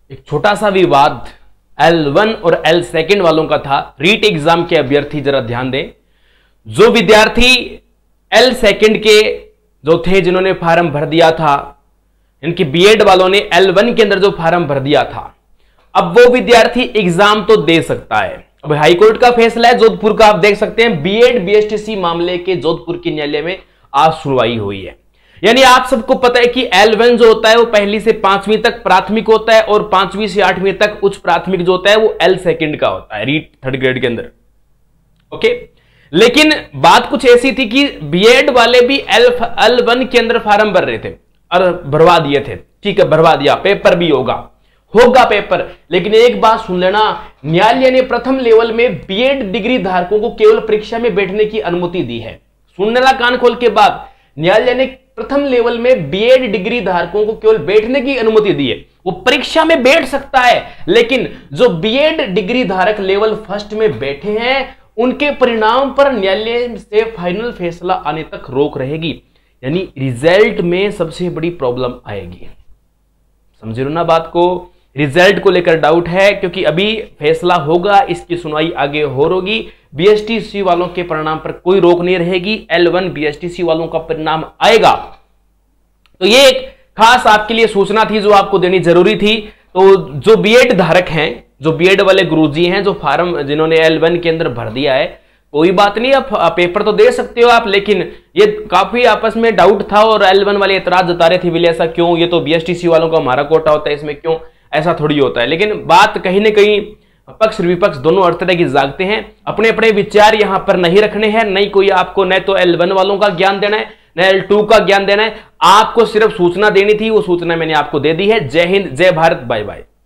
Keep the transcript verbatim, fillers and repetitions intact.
एक छोटा सा विवाद एल वन और एल सेकेंड वालों का था। रीट एग्जाम के अभ्यर्थी जरा ध्यान दें, जो विद्यार्थी एल सेकेंड के जो थे जिन्होंने फार्म भर दिया था, इनके बीएड वालों ने एल वन के अंदर जो फार्म भर दिया था, अब वो विद्यार्थी एग्जाम तो दे सकता है। अब हाईकोर्ट का फैसला है जोधपुर का, आप देख सकते हैं बीएड बीएसटीसी मामले के जोधपुर के न्यायालय में आज सुनवाई हुई है। यानी आप सबको पता है कि एल वन जो होता है वो पहली से पांचवीं तक प्राथमिक होता है और पांचवीं से आठवीं तक उच्च प्राथमिक जो होता है वो एल सेकेंड का होता है, रीट थर्ड ग्रेड के अंदर। ओके, लेकिन बात कुछ ऐसी थी कि बीएड वाले भी एल एल वन के अंदर फार्म भर रहे थे और भरवा दिए थे। ठीक है, भरवा दिया, पेपर भी होगा होगा पेपर। लेकिन एक बात सुन लेना, न्यायालय ने प्रथम लेवल में बीएड डिग्री धारकों को केवल परीक्षा में बैठने की अनुमति दी है। सुनने ला कान खोल के बात, न्यायालय ने प्रथम लेवल में बीएड डिग्री धारकों को केवल बैठने की अनुमति दी है। वो परीक्षा में बैठ सकता है, लेकिन जो बीएड डिग्री धारक लेवल फर्स्ट में बैठे हैं उनके परिणाम पर न्यायालय से फाइनल फैसला आने तक रोक रहेगी। यानी रिजल्ट में सबसे बड़ी प्रॉब्लम आएगी। समझ लो ना बात को, रिजल्ट को लेकर डाउट है क्योंकि अभी फैसला होगा, इसकी सुनवाई आगे हो होगी। बीएसटीसी वालों के परिणाम पर कोई रोक नहीं रहेगी, एल वन बीएसटीसी वालों का परिणाम आएगा। तो ये एक खास आपके लिए सूचना थी जो आपको देनी जरूरी थी। तो जो बीएड धारक हैं, जो बीएड वाले गुरुजी हैं, जो फार्म जिन्होंने एल वन के अंदर भर दिया है, कोई बात नहीं, आप पेपर तो दे सकते हो आप। लेकिन ये काफी आपस में डाउट था और एल वन वाले इतराज जता रहे थे, बोले ऐसा क्यों, ये तो बीएसटीसी वालों का हमारा कोटा होता है, इसमें क्यों ऐसा थोड़ी होता है। लेकिन बात कहीं ना कहीं पक्ष विपक्ष दोनों हर तरह की जागते हैं। अपने अपने विचार यहां पर नहीं रखने हैं, नहीं कोई आपको न तो एल वन वालों का ज्ञान देना है न एल टू का ज्ञान देना है। आपको सिर्फ सूचना देनी थी, वो सूचना मैंने आपको दे दी है। जय हिंद, जय भारत, बाय बाय।